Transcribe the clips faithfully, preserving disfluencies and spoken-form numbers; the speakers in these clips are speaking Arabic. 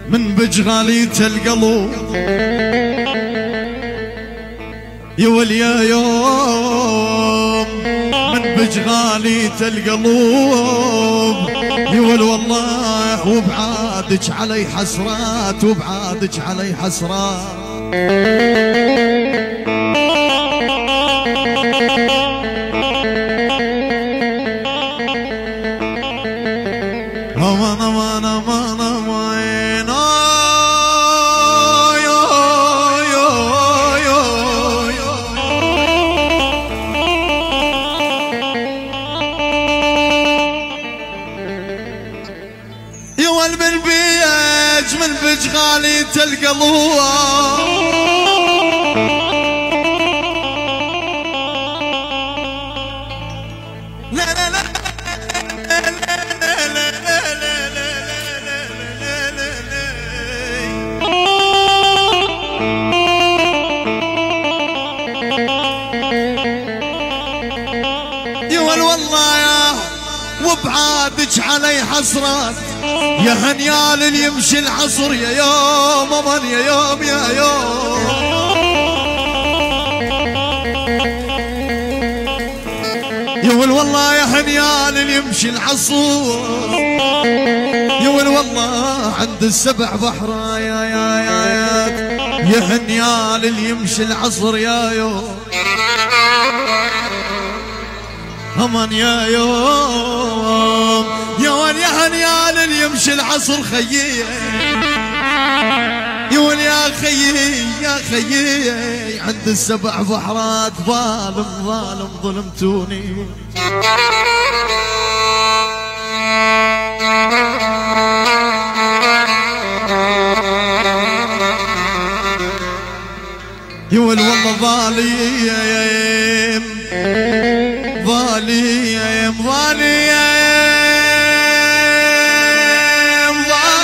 من بجغالية القلب يول يا يوم من بجغالية القلب يول والله وبعادك علي حسرات وبعادك علي حسرات امان امان امان امان يا ولد بالبيج من بجغالية القلب لا لا لا يقول والله يا وبعادك علي حسرات يا هنيال اللي يمشي العصر يا يوم امان يا يوم يا يوم يقول والله يا هنيال اللي يمشي العصر يقول والله عند السبع بحر يا يا يا يا يا هنيال اللي يمشي العصر يا يوم امان يا يوم يا ول يا هنيال اللي يمشي العصر خيي يقول يا خيي يا خيي عند السبع بحرات ظالم ظالم ظلمتوني يقول والله ظالم ظالم ظالم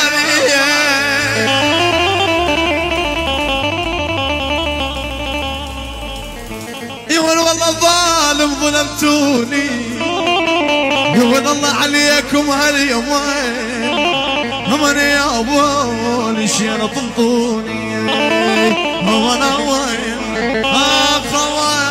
يقول والله ظالم ظلمتوني يقول الله عليكم هاليومين همن يا ابو الشيرة طنطوني همن وين اخوان